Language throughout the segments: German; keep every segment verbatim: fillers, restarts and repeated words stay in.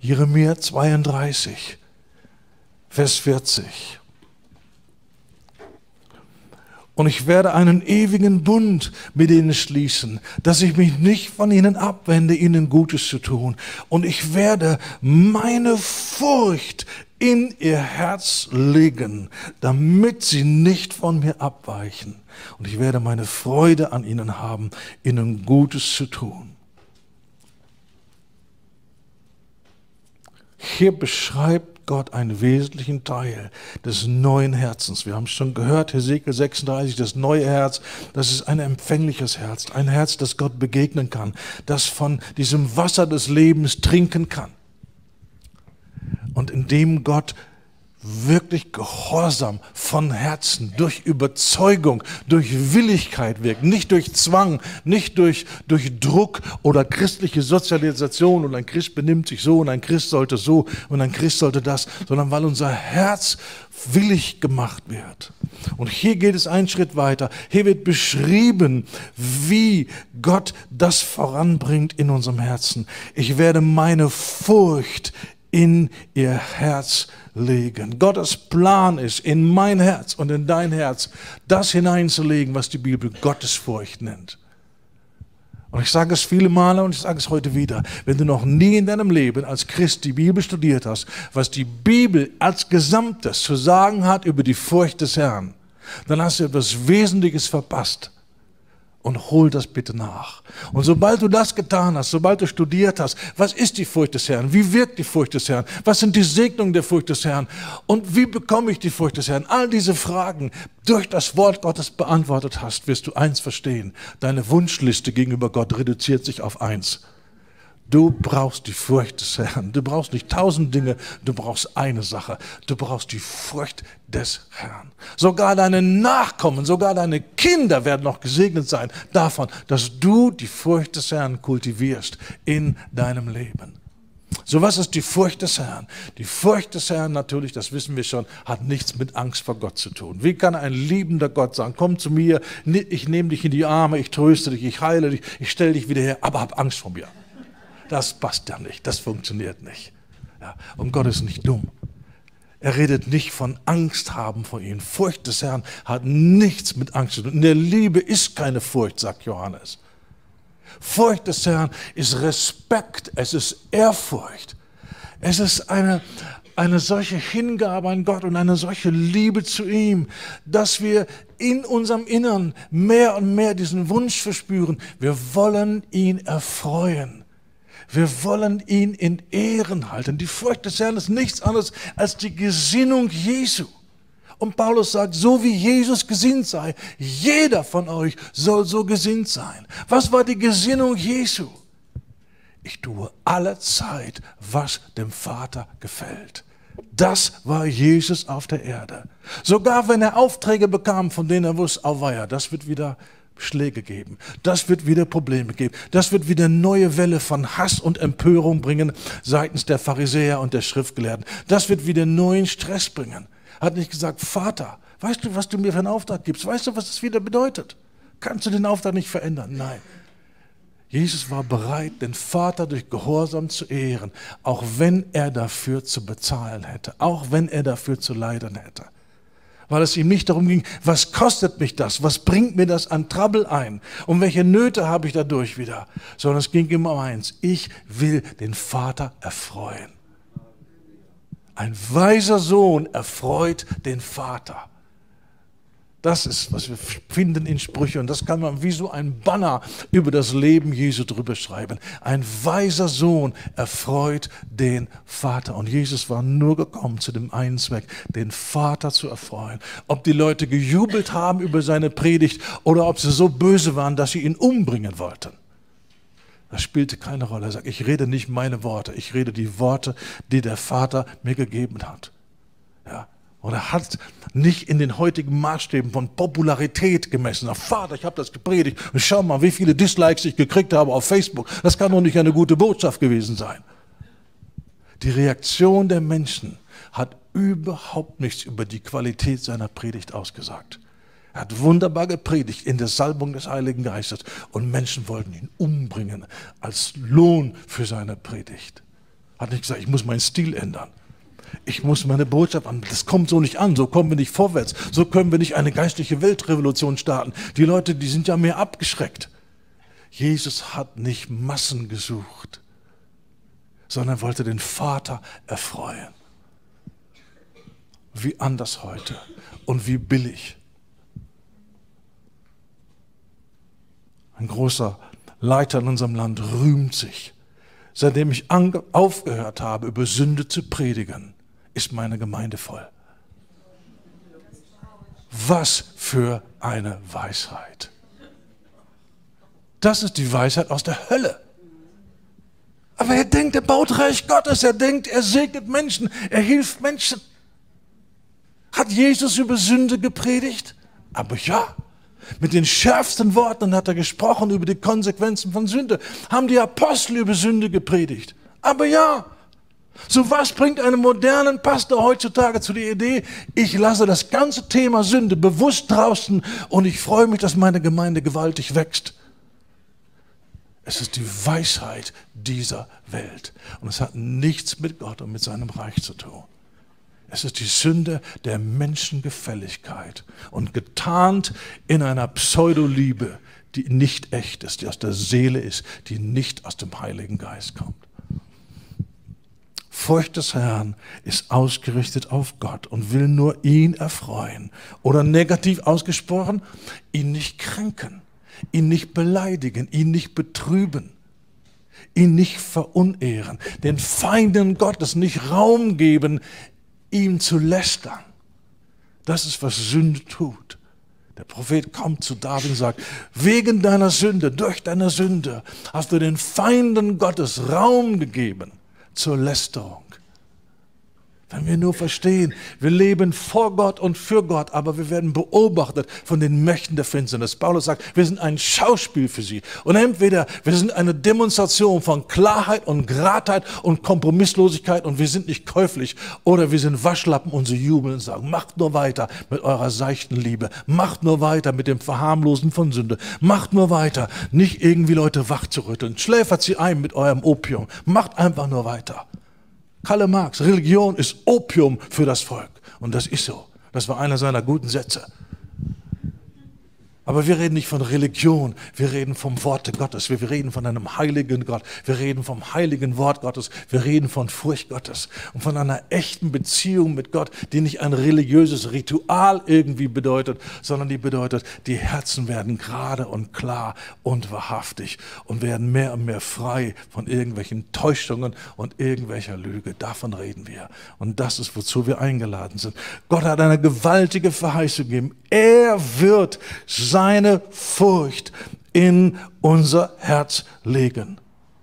Jeremia zweiunddreißig, Vers vierzig. Und ich werde einen ewigen Bund mit ihnen schließen, dass ich mich nicht von ihnen abwende, ihnen Gutes zu tun. Und ich werde meine Furcht in ihr Herz legen, damit sie nicht von mir abweichen. Und ich werde meine Freude an ihnen haben, ihnen Gutes zu tun. Hier beschreibt Gott einen wesentlichen Teil des neuen Herzens. Wir haben es schon gehört, Hesekiel sechsunddreißig, das neue Herz, das ist ein empfängliches Herz, ein Herz, das Gott begegnen kann, das von diesem Wasser des Lebens trinken kann. Und in dem Gott wirklich gehorsam von Herzen, durch Überzeugung, durch Willigkeit wirkt, nicht durch Zwang, nicht durch, durch Druck oder christliche Sozialisation und ein Christ benimmt sich so und ein Christ sollte so und ein Christ sollte das, sondern weil unser Herz willig gemacht wird. Und hier geht es einen Schritt weiter. Hier wird beschrieben, wie Gott das voranbringt in unserem Herzen. Ich werde meine Furcht in ihr Herz legen. Gottes Plan ist, in mein Herz und in dein Herz das hineinzulegen, was die Bibel Gottesfurcht nennt. Und ich sage es viele Male und ich sage es heute wieder, wenn du noch nie in deinem Leben als Christ die Bibel studiert hast, was die Bibel als Gesamtes zu sagen hat über die Furcht des Herrn, dann hast du etwas Wesentliches verpasst. Und hol das bitte nach. Und sobald du das getan hast, sobald du studiert hast, was ist die Furcht des Herrn? Wie wirkt die Furcht des Herrn? Was sind die Segnungen der Furcht des Herrn? Und wie bekomme ich die Furcht des Herrn? All diese Fragen durch das Wort Gottes beantwortet hast, wirst du eins verstehen. Deine Wunschliste gegenüber Gott reduziert sich auf eins. Du brauchst die Furcht des Herrn. Du brauchst nicht tausend Dinge, du brauchst eine Sache. Du brauchst die Furcht des Herrn. Sogar deine Nachkommen, sogar deine Kinder werden noch gesegnet sein davon, dass du die Furcht des Herrn kultivierst in deinem Leben. So, was ist die Furcht des Herrn? Die Furcht des Herrn, natürlich, das wissen wir schon, hat nichts mit Angst vor Gott zu tun. Wie kann ein liebender Gott sagen, komm zu mir, ich nehme dich in die Arme, ich tröste dich, ich heile dich, ich stelle dich wieder her, aber hab Angst vor mir. Das passt ja nicht, das funktioniert nicht. Ja, und Gott ist nicht dumm. Er redet nicht von Angst haben vor ihm. Furcht des Herrn hat nichts mit Angst zu tun. In der Liebe ist keine Furcht, sagt Johannes. Furcht des Herrn ist Respekt, es ist Ehrfurcht. Es ist eine, eine solche Hingabe an Gott und eine solche Liebe zu ihm, dass wir in unserem Innern mehr und mehr diesen Wunsch verspüren. Wir wollen ihn erfreuen. Wir wollen ihn in Ehren halten. Die Furcht des Herrn ist nichts anderes als die Gesinnung Jesu. Und Paulus sagt, so wie Jesus gesinnt sei, jeder von euch soll so gesinnt sein. Was war die Gesinnung Jesu? Ich tue alle Zeit, was dem Vater gefällt. Das war Jesus auf der Erde. Sogar wenn er Aufträge bekam, von denen er wusste, auweia, das wird wieder Schläge geben. Das wird wieder Probleme geben. Das wird wieder eine neue Welle von Hass und Empörung bringen seitens der Pharisäer und der Schriftgelehrten. Das wird wieder neuen Stress bringen. Hat nicht gesagt, Vater, weißt du, was du mir für einen Auftrag gibst? Weißt du, was das wieder bedeutet? Kannst du den Auftrag nicht verändern? Nein. Jesus war bereit, den Vater durch Gehorsam zu ehren, auch wenn er dafür zu bezahlen hätte, auch wenn er dafür zu leiden hätte. Weil es ihm nicht darum ging, was kostet mich das, was bringt mir das an Trouble ein und welche Nöte habe ich dadurch wieder, sondern es ging ihm um eins, ich will den Vater erfreuen. Ein weiser Sohn erfreut den Vater. Das ist, was wir finden in Sprüche und das kann man wie so ein Banner über das Leben Jesu drüber schreiben. Ein weiser Sohn erfreut den Vater und Jesus war nur gekommen zu dem einen Zweck, den Vater zu erfreuen. Ob die Leute gejubelt haben über seine Predigt oder ob sie so böse waren, dass sie ihn umbringen wollten. Das spielte keine Rolle. Er sagt, ich rede nicht meine Worte, ich rede die Worte, die der Vater mir gegeben hat. Ja. Und er hat nicht in den heutigen Maßstäben von Popularität gemessen. Vater, ich habe das gepredigt und schau mal, wie viele Dislikes ich gekriegt habe auf Facebook. Das kann doch nicht eine gute Botschaft gewesen sein. Die Reaktion der Menschen hat überhaupt nichts über die Qualität seiner Predigt ausgesagt. Er hat wunderbar gepredigt in der Salbung des Heiligen Geistes und Menschen wollten ihn umbringen als Lohn für seine Predigt. Hat nicht gesagt, ich muss meinen Stil ändern. Ich muss meine Botschaft an. Das kommt so nicht an, so kommen wir nicht vorwärts. So können wir nicht eine geistliche Weltrevolution starten. Die Leute, die sind ja mehr abgeschreckt. Jesus hat nicht Massen gesucht, sondern wollte den Vater erfreuen. Wie anders heute und wie billig. Ein großer Leiter in unserem Land rühmt sich. Seitdem ich aufgehört habe, über Sünde zu predigen, ist meine Gemeinde voll. Was für eine Weisheit. Das ist die Weisheit aus der Hölle. Aber er denkt, er baut Reich Gottes, er denkt, er segnet Menschen, er hilft Menschen. Hat Jesus über Sünde gepredigt? Aber ja, mit den schärfsten Worten hat er gesprochen über die Konsequenzen von Sünde. Haben die Apostel über Sünde gepredigt? Aber ja, so was bringt einen modernen Pastor heutzutage zu der Idee, ich lasse das ganze Thema Sünde bewusst draußen und ich freue mich, dass meine Gemeinde gewaltig wächst. Es ist die Weisheit dieser Welt und es hat nichts mit Gott und mit seinem Reich zu tun. Es ist die Sünde der Menschengefälligkeit und getarnt in einer Pseudoliebe, die nicht echt ist, die aus der Seele ist, die nicht aus dem Heiligen Geist kommt. Furcht des Herrn ist ausgerichtet auf Gott und will nur ihn erfreuen. Oder negativ ausgesprochen, ihn nicht kränken, ihn nicht beleidigen, ihn nicht betrüben, ihn nicht verunehren, den Feinden Gottes nicht Raum geben, ihm zu lästern. Das ist, was Sünde tut. Der Prophet kommt zu David und sagt, wegen deiner Sünde, durch deine Sünde hast du den Feinden Gottes Raum gegeben zur Lästerung. Wenn wir nur verstehen, wir leben vor Gott und für Gott, aber wir werden beobachtet von den Mächten der Finsternis. Paulus sagt, wir sind ein Schauspiel für sie. Und entweder wir sind eine Demonstration von Klarheit und Geradheit und Kompromisslosigkeit und wir sind nicht käuflich, oder wir sind Waschlappen und sie jubeln und sagen, macht nur weiter mit eurer seichten Liebe, macht nur weiter mit dem Verharmlosen von Sünde, macht nur weiter, nicht irgendwie Leute wachzurütteln, schläfert sie ein mit eurem Opium, macht einfach nur weiter. Karl Marx, Religion ist Opium für das Volk. Und das ist so. Das war einer seiner guten Sätze. Aber wir reden nicht von Religion, wir reden vom Worte Gottes, wir reden von einem heiligen Gott, wir reden vom heiligen Wort Gottes, wir reden von Furcht Gottes und von einer echten Beziehung mit Gott, die nicht ein religiöses Ritual irgendwie bedeutet, sondern die bedeutet, die Herzen werden gerade und klar und wahrhaftig und werden mehr und mehr frei von irgendwelchen Täuschungen und irgendwelcher Lüge. Davon reden wir. Und das ist, wozu wir eingeladen sind. Gott hat eine gewaltige Verheißung gegeben. Er wird seine Furcht in unser Herz legen.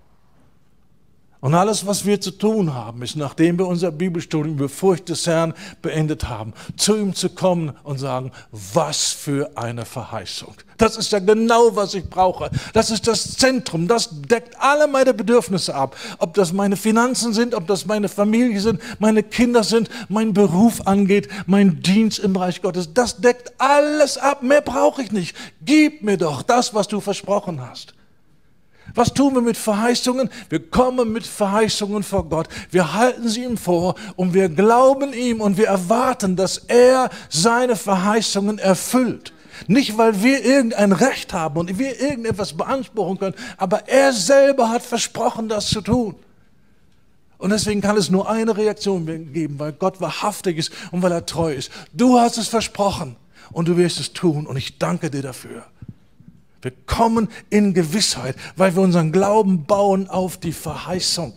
Und alles, was wir zu tun haben, ist, nachdem wir unser Bibelstudium über Furcht des Herrn beendet haben, zu ihm zu kommen und sagen, was für eine Verheißung. Das ist ja genau, was ich brauche. Das ist das Zentrum, das deckt alle meine Bedürfnisse ab. Ob das meine Finanzen sind, ob das meine Familie sind, meine Kinder sind, mein Beruf angeht, mein Dienst im Reich Gottes. Das deckt alles ab, mehr brauche ich nicht. Gib mir doch das, was du versprochen hast. Was tun wir mit Verheißungen? Wir kommen mit Verheißungen vor Gott. Wir halten sie ihm vor und wir glauben ihm und wir erwarten, dass er seine Verheißungen erfüllt. Nicht, weil wir irgendein Recht haben und wir irgendetwas beanspruchen können, aber er selber hat versprochen, das zu tun. Und deswegen kann es nur eine Reaktion geben, weil Gott wahrhaftig ist und weil er treu ist. Du hast es versprochen und du wirst es tun und ich danke dir dafür. Wir kommen in Gewissheit, weil wir unseren Glauben bauen auf die Verheißung.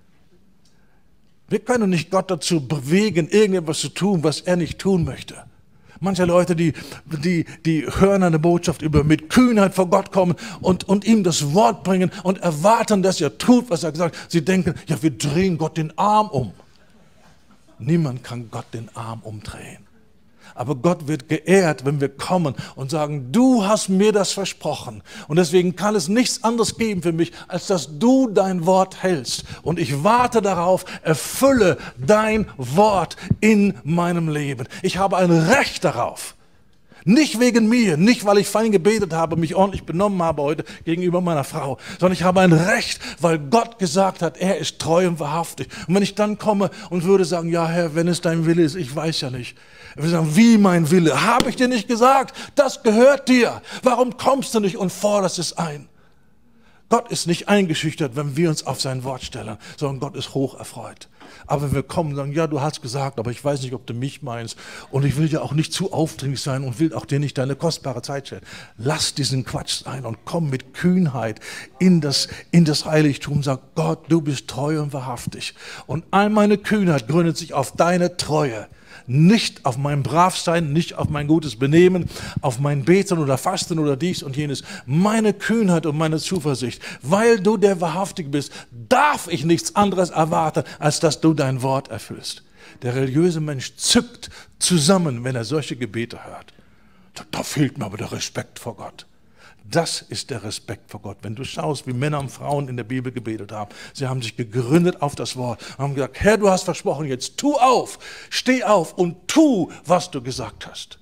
Wir können nicht Gott dazu bewegen, irgendetwas zu tun, was er nicht tun möchte. Manche Leute, die, die, die hören eine Botschaft über mit Kühnheit vor Gott kommen und, und ihm das Wort bringen und erwarten, dass er tut, was er gesagt hat. Sie denken, ja, wir drehen Gott den Arm um. Niemand kann Gott den Arm umdrehen. Aber Gott wird geehrt, wenn wir kommen und sagen, du hast mir das versprochen. Und deswegen kann es nichts anderes geben für mich, als dass du dein Wort hältst. Und ich warte darauf, erfülle dein Wort in meinem Leben. Ich habe ein Recht darauf. Nicht wegen mir, nicht weil ich fein gebetet habe, mich ordentlich benommen habe heute gegenüber meiner Frau, sondern ich habe ein Recht, weil Gott gesagt hat, er ist treu und wahrhaftig. Und wenn ich dann komme und würde sagen, ja Herr, wenn es dein Wille ist, ich weiß ja nicht. Er würde sagen, wie mein Wille? Habe ich dir nicht gesagt? Das gehört dir. Warum kommst du nicht und forderst es ein? Gott ist nicht eingeschüchtert, wenn wir uns auf sein Wort stellen, sondern Gott ist hoch erfreut. Aber wenn wir kommen und sagen, ja, du hast gesagt, aber ich weiß nicht, ob du mich meinst und ich will dir auch nicht zu aufdringlich sein und will auch dir nicht deine kostbare Zeit stellen. Lass diesen Quatsch sein und komm mit Kühnheit in das, in das Heiligtum. Sag, Gott, du bist treu und wahrhaftig. Und all meine Kühnheit gründet sich auf deine Treue. Nicht auf mein Bravsein, nicht auf mein gutes Benehmen, auf mein Beten oder Fasten oder dies und jenes. Meine Kühnheit und meine Zuversicht, weil du der Wahrhaftige bist, darf ich nichts anderes erwarten, als dass du dein Wort erfüllst. Der religiöse Mensch zückt zusammen, wenn er solche Gebete hört. Da fehlt mir aber der Respekt vor Gott. Das ist der Respekt vor Gott. Wenn du schaust, wie Männer und Frauen in der Bibel gebetet haben, sie haben sich gegründet auf das Wort und haben gesagt, Herr, du hast versprochen, jetzt tu auf, steh auf und tu, was du gesagt hast.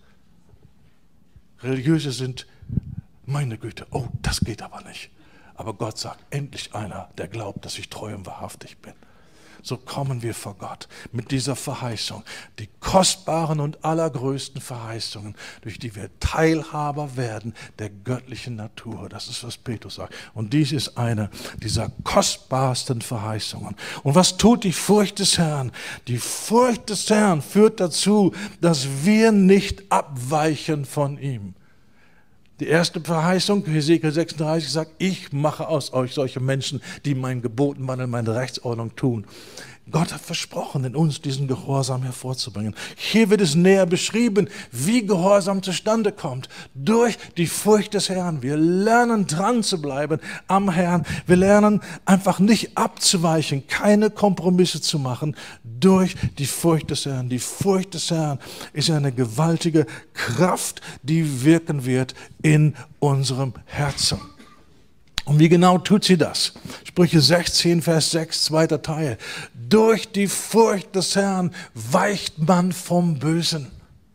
Religiöse sind, meine Güte, oh, das geht aber nicht. Aber Gott sagt, endlich einer, der glaubt, dass ich treu und wahrhaftig bin. So kommen wir vor Gott mit dieser Verheißung, die kostbaren und allergrößten Verheißungen, durch die wir Teilhaber werden der göttlichen Natur. Das ist, was Petrus sagt. Und dies ist eine dieser kostbarsten Verheißungen. Und was tut die Furcht des Herrn? Die Furcht des Herrn führt dazu, dass wir nicht abweichen von ihm. Die erste Verheißung, Hesekiel sechsunddreißig, sagt, ich mache aus euch solche Menschen, die meinen Geboten wandeln, meine Rechtsordnung tun. Gott hat versprochen, in uns diesen Gehorsam hervorzubringen. Hier wird es näher beschrieben, wie Gehorsam zustande kommt. Durch die Furcht des Herrn. Wir lernen dran zu bleiben am Herrn. Wir lernen einfach nicht abzuweichen, keine Kompromisse zu machen durch die Furcht des Herrn. Die Furcht des Herrn ist eine gewaltige Kraft, die wirken wird in unserem Herzen. Und wie genau tut sie das? Sprüche sechzehn, Vers sechs, zweiter Teil. Durch die Furcht des Herrn weicht man vom Bösen.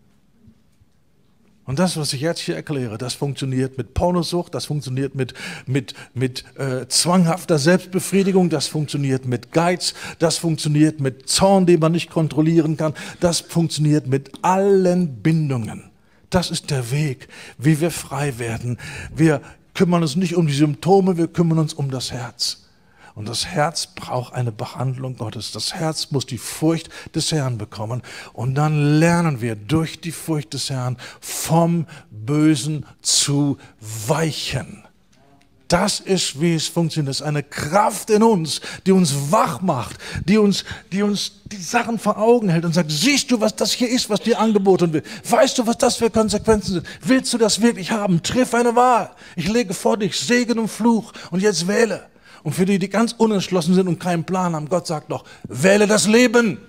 Und das, was ich jetzt hier erkläre, das funktioniert mit Pornosucht, das funktioniert mit, mit, mit äh, zwanghafter Selbstbefriedigung, das funktioniert mit Geiz, das funktioniert mit Zorn, den man nicht kontrollieren kann, das funktioniert mit allen Bindungen. Das ist der Weg, wie wir frei werden. Wir kümmern uns nicht um die Symptome, wir kümmern uns um das Herz. Und das Herz braucht eine Behandlung Gottes. Das Herz muss die Furcht des Herrn bekommen. Und dann lernen wir durch die Furcht des Herrn vom Bösen zu weichen. Das ist, wie es funktioniert. Das ist eine Kraft in uns, die uns wach macht, die uns, die uns die Sachen vor Augen hält und sagt, siehst du, was das hier ist, was dir angeboten wird? Weißt du, was das für Konsequenzen sind? Willst du das wirklich haben? Triff eine Wahl. Ich lege vor dich Segen und Fluch und jetzt wähle. Und für die, die ganz unentschlossen sind und keinen Plan haben, Gott sagt doch, wähle das Leben.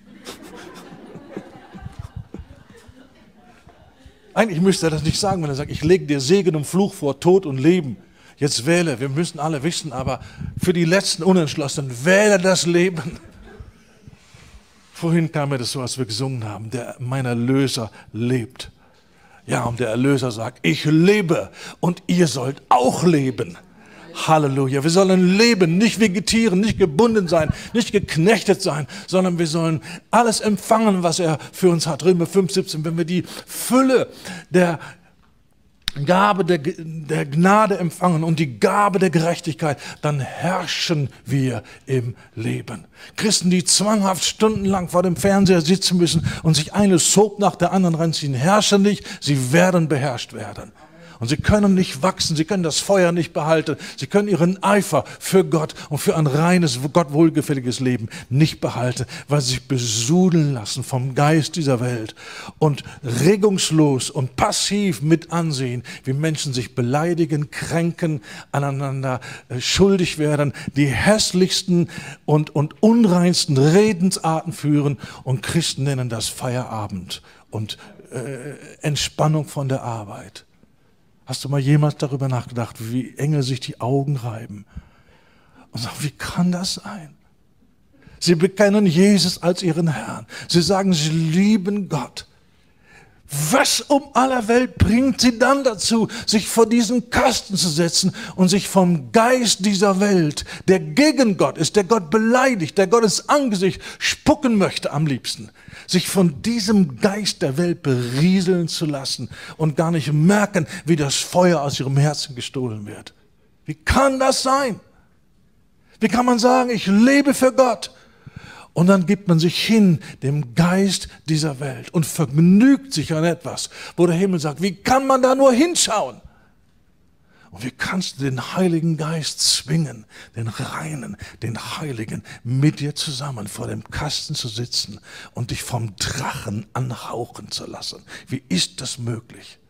Eigentlich müsste er das nicht sagen, wenn er sagt, ich lege dir Segen und Fluch vor, Tod und Leben. Jetzt wähle, wir müssen alle wissen, aber für die letzten Unentschlossenen, wähle das Leben. Vorhin kam mir das so, als wir gesungen haben, der, mein Erlöser lebt. Ja, und der Erlöser sagt, ich lebe und ihr sollt auch leben. Halleluja. Wir sollen leben, nicht vegetieren, nicht gebunden sein, nicht geknechtet sein, sondern wir sollen alles empfangen, was er für uns hat. Römer fünf, siebzehn, wenn wir die Fülle der Gabe der, der Gnade empfangen und die Gabe der Gerechtigkeit, dann herrschen wir im Leben. Christen, die zwanghaft stundenlang vor dem Fernseher sitzen müssen und sich eine Soap nach der anderen reinziehen, herrschen nicht, sie werden beherrscht werden. Und sie können nicht wachsen, sie können das Feuer nicht behalten, sie können ihren Eifer für Gott und für ein reines, Gott wohlgefälliges Leben nicht behalten, weil sie sich besudeln lassen vom Geist dieser Welt und regungslos und passiv mit ansehen, wie Menschen sich beleidigen, kränken, aneinander äh, schuldig werden, die hässlichsten und, und unreinsten Redensarten führen und Christen nennen das Feierabend und äh, Entspannung von der Arbeit. Hast du mal jemals darüber nachgedacht, wie Engel sich die Augen reiben und sagen, wie kann das sein? Sie bekennen Jesus als ihren Herrn. Sie sagen, sie lieben Gott. Was um aller Welt bringt sie dann dazu, sich vor diesen Kasten zu setzen und sich vom Geist dieser Welt, der gegen Gott ist, der Gott beleidigt, der Gottes Angesicht spucken möchte am liebsten, sich von diesem Geist der Welt berieseln zu lassen und gar nicht merken, wie das Feuer aus ihrem Herzen gestohlen wird? Wie kann das sein? Wie kann man sagen, ich lebe für Gott? Und dann gibt man sich hin dem Geist dieser Welt und vergnügt sich an etwas, wo der Himmel sagt, wie kann man da nur hinschauen? Und wie kannst du den Heiligen Geist zwingen, den Reinen, den Heiligen, mit dir zusammen vor dem Kasten zu sitzen und dich vom Drachen anhauchen zu lassen? Wie ist das möglich?